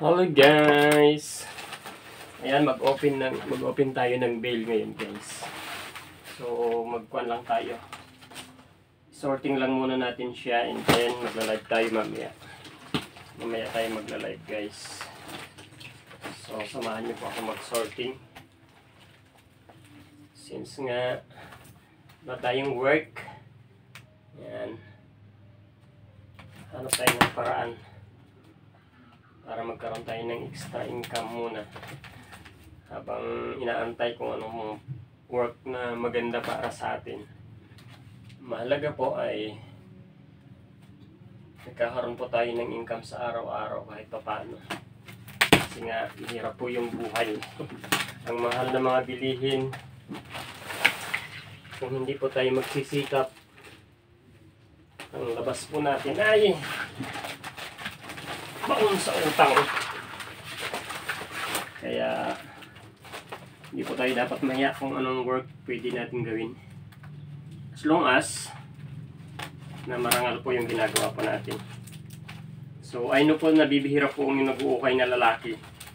Hello guys. Ayan, mag-open tayo ng bail ngayon, guys. So, magkuhan lang tayo. Sorting lang muna natin siya and then magla-live tayo mamaya. Mamaya tayo magla-live, guys. So, samahan niyo po ako mag-sorting. Since nga wala tayong work. Ayan. Hanap tayo ng paraan para magkaroon tayo ng extra income muna habang inaantay kung anong work na maganda para sa atin. Mahalaga po ay nagkakaroon po tayo ng income sa araw-araw kahit pa paano, kasi nga hirap po yung buhay. Ang mahal na mga bilihin, kung hindi po tayo magsisikap, ang labas po natin ay baon sa utang. Kaya hindi po tayo dapat mahiya kung anong work pwede natin gawin, as long as na marangal po yung ginagawa po natin. So I know po na bibihira po yung nag-uukay na lalaki.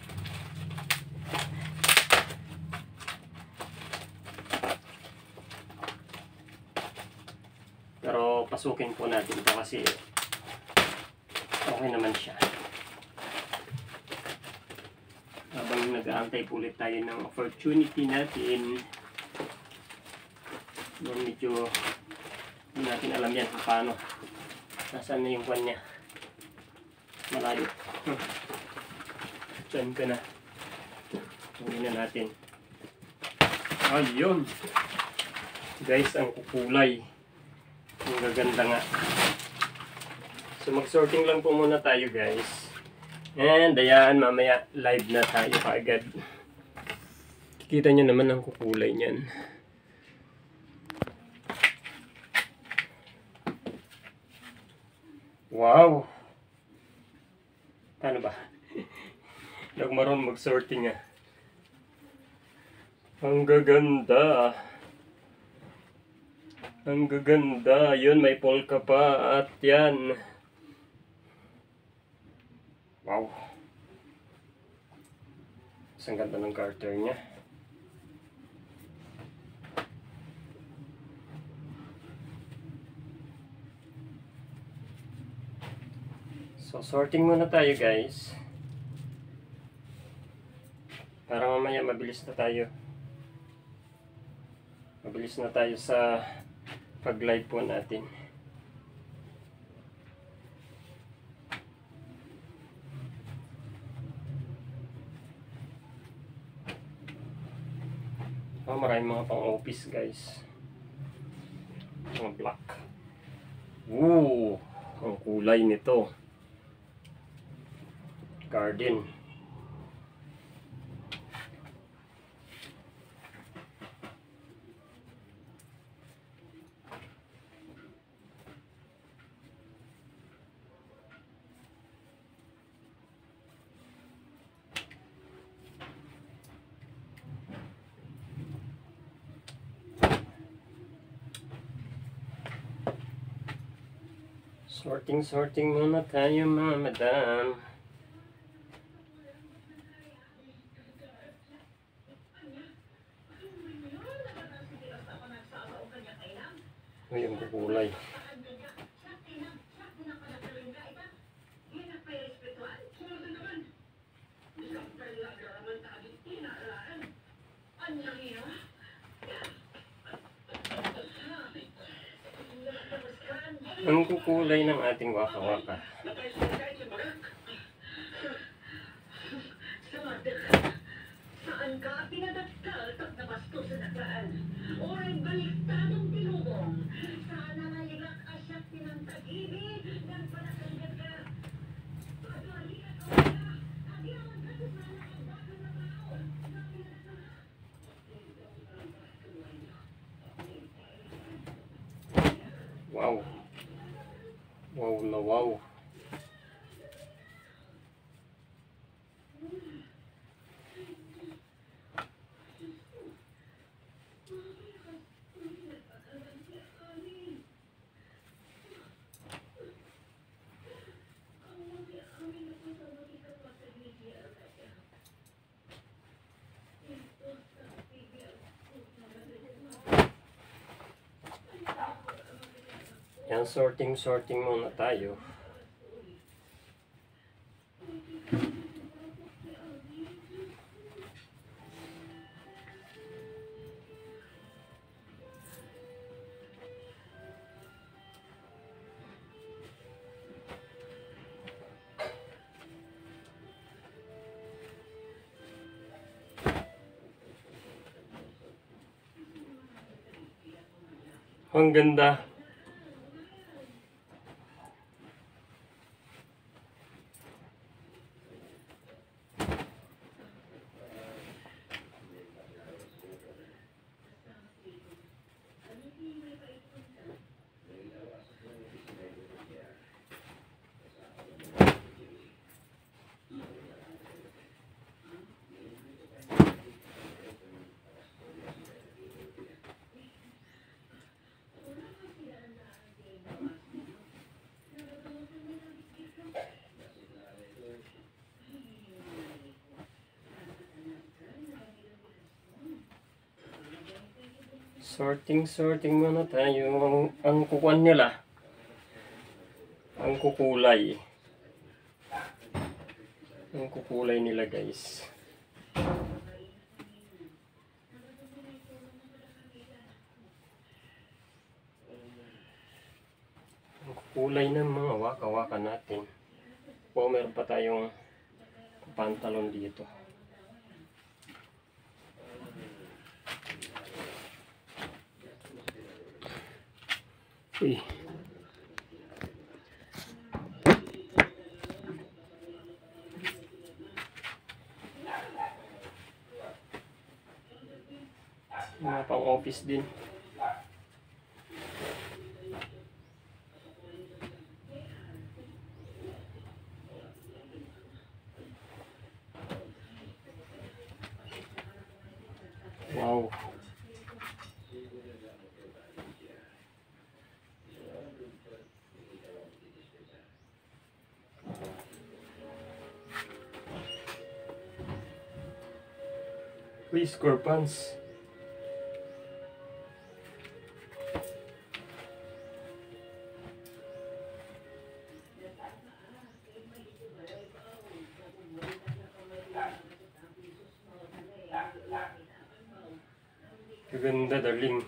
Pero pasukin po natin ito kasi okay naman siya. Habang nag-aantay po ulit tayo ng opportunity natin, medyo hindi natin alam yan kung paano. Nasaan na yung kwan niya? Malayo. Diyan ka na. Tungin na natin. Ayun! Guys, ang kukulay. Ang gaganda nga. So mag-sorting lang po muna tayo, guys. And ayan, mamaya live na tayo kaagad. Kikita nyo naman ang kukulay niyan. Wow! Paano ba? Hindi ako marunong mag-sorting ah. Ang gaganda. Ang gaganda. Yun, may polka pa. At yan. Wow. Ang ganda ng garter niya. So, sorting muna tayo, guys. Para mamaya mabilis na tayo. Mabilis na tayo sa pag-live po natin. Oh, maraming mga pang-office, guys. Mga black. Ooh, ang kulay nito. Garden. Sorting muna tayo, mga madam. Uy, ang kukulay. Ang kukulay ng ating waka-waka. Saan ka pinadagkal pag nabasto sa nakaraan? Oray baliktadong tinubong. Sana nalilak asyak pinang-tag-ibig ng panakagad ka. Pagwali at oya, agyawan ka sa nakabaka na tao. Wow. Wow na wow. Yan, sorting muna tayo. Ang ganda. Sorting muna tayo. Ang kukuan nila, ang kukulay nila, guys. Ang kukulay ng mga waka-waka natin. O meron pa tayong pantalon dito. Uy. Mga pang office din. Wow. Please, score pants. Ganda, darling.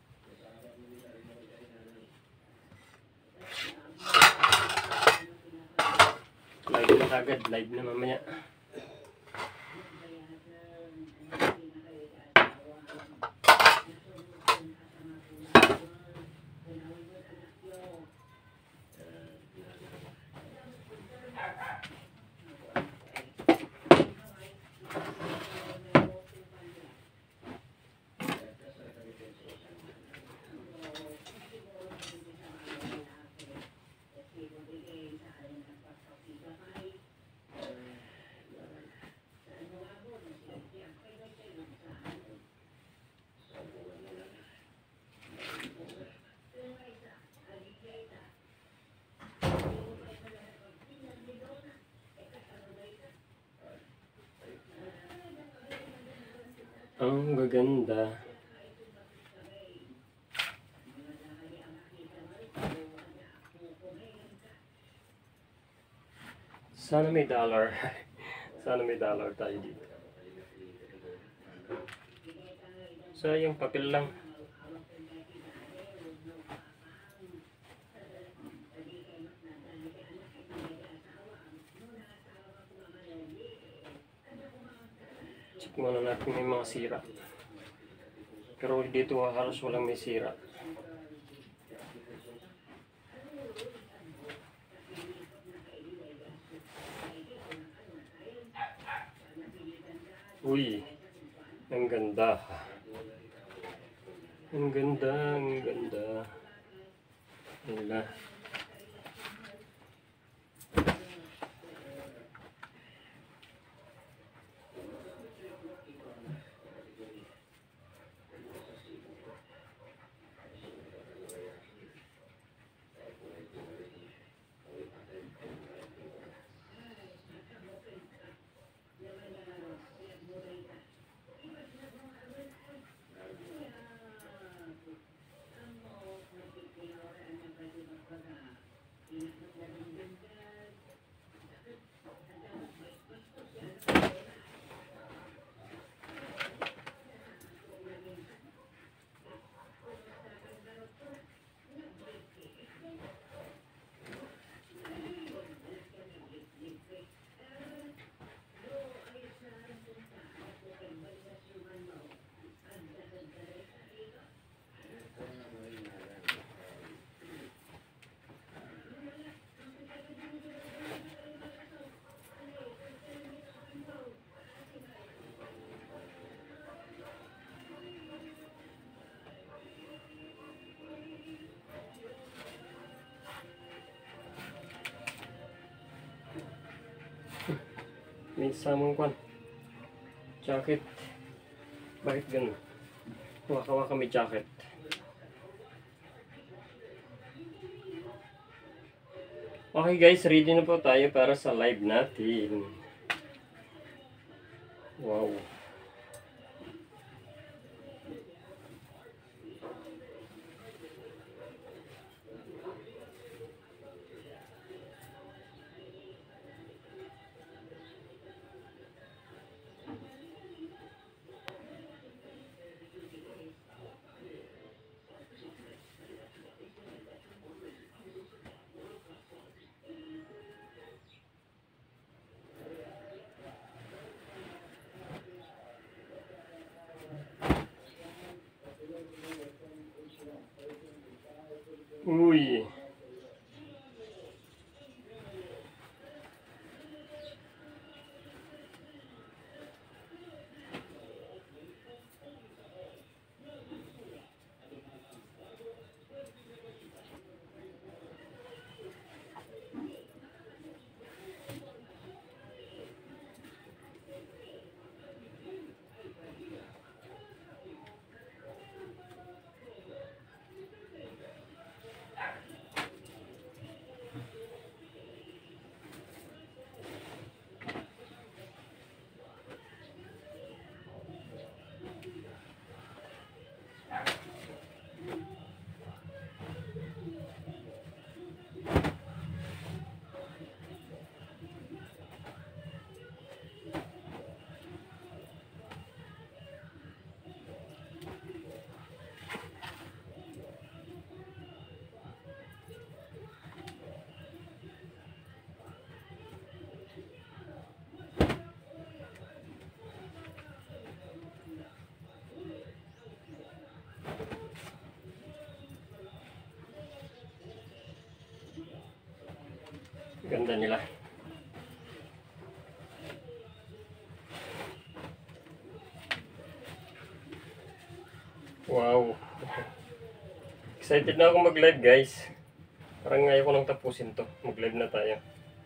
Live na agad, live na mamaya. Ang gaganda. Sana may dollar. Sana may dollar tayo dito. Sayang, papel lang. Check muna natin may mga sira. Pero dito halos walang may sira. Uy, ang ganda. Ang ganda, ang ganda. Wala. May samang kwan. Jacket. Bakit ganun? Waka-waka may jacket. Okay guys, ready na po tayo para sa live natin. Wow. Uy. Ganda nila. Wow. Excited na ako mag-live guys. Parang ngayon ko nang tapusin to. Mag-live na tayo.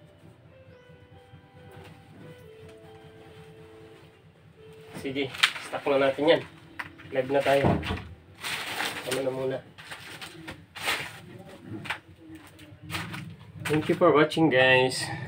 Sige, stop na natin yan. Live na tayo. Ano na muna. Thank you for watching guys.